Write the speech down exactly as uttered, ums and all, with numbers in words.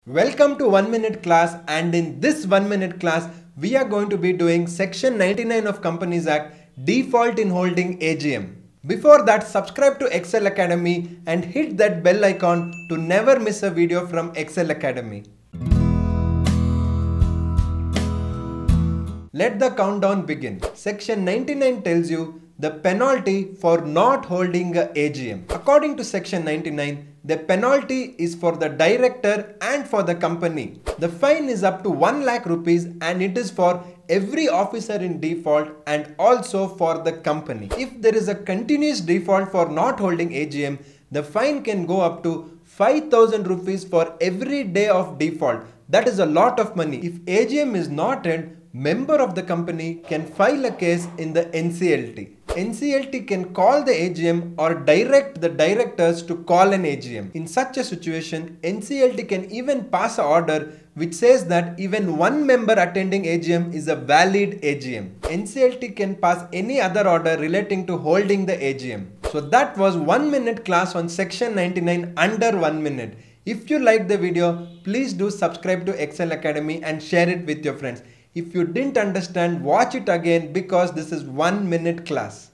Welcome to one minute class, and in this one minute class we are going to be doing section ninety-nine of Companies Act, default in holding A G M. Before that, subscribe to Excel Academy and hit that bell icon to never miss a video from Excel Academy. Let the countdown begin. Section ninety-nine tells you the penalty for not holding a A G M. According to section ninety-nine, the penalty is for the director and for the company. The fine is up to one lakh rupees and it is for every officer in default and also for the company. If there is a continuous default for not holding A G M, the fine can go up to five thousand rupees for every day of default. That is a lot of money. If A G M is not held, member of the company can file a case in the N C L T. N C L T can call the A G M or direct the directors to call an A G M. In such a situation, N C L T can even pass an order which says that even one member attending A G M is a valid A G M. N C L T can pass any other order relating to holding the A G M. So that was one minute class on section ninety-nine under one minute. If you liked the video, please do subscribe to Excel Academy and share it with your friends. If you didn't understand, watch it again because this is one minute class.